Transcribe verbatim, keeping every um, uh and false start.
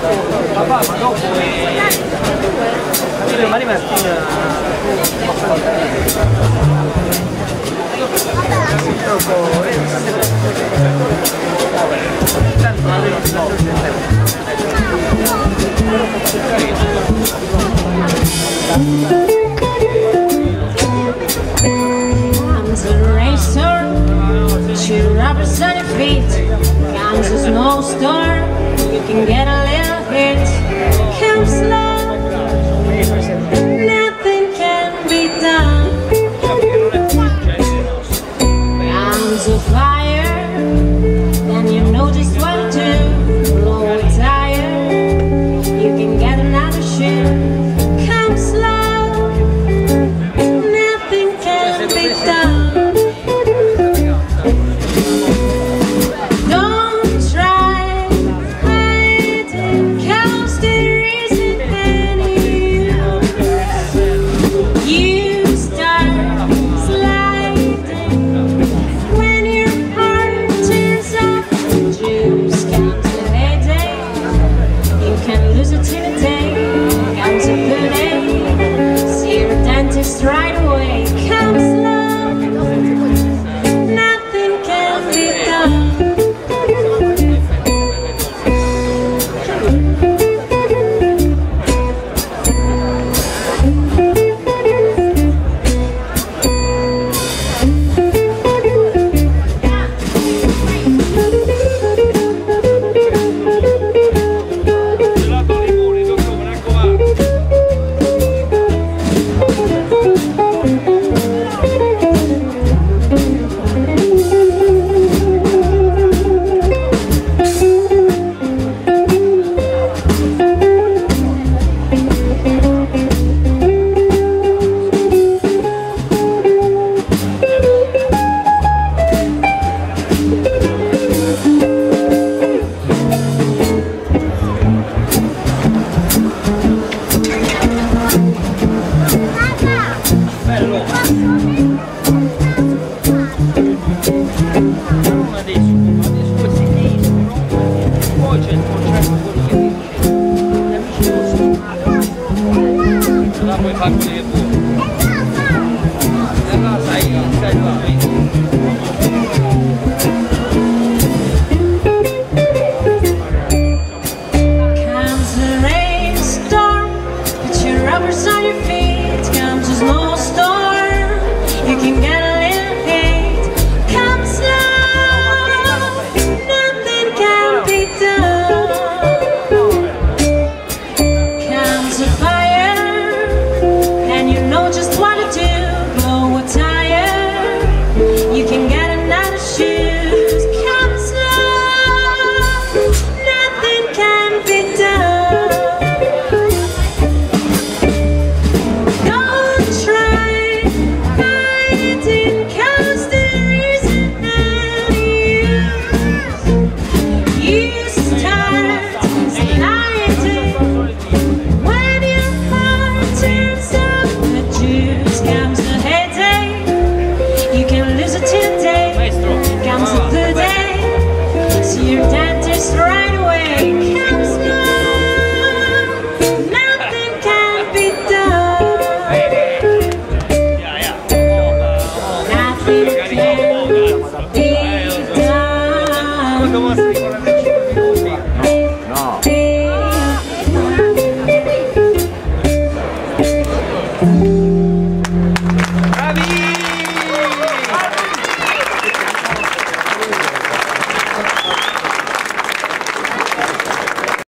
Papà, ma dopo è... Mari Martina... Comes a racer, two rubbers on your feet. Comes a snowstorm, you can get a little hit. Comes love, nothing can be done. Comes a fire, then you know just what to do. Blow a tire, you can get another ship. Comes love, nothing can be done. Don't try hiding, 'cause there isn't any use. You start sliding when your heart turns off the juice. Comes a heyday, you can lose it in a day. Comes a good day, see your dentist right away. Comes love, nothing can be done. Puoi fare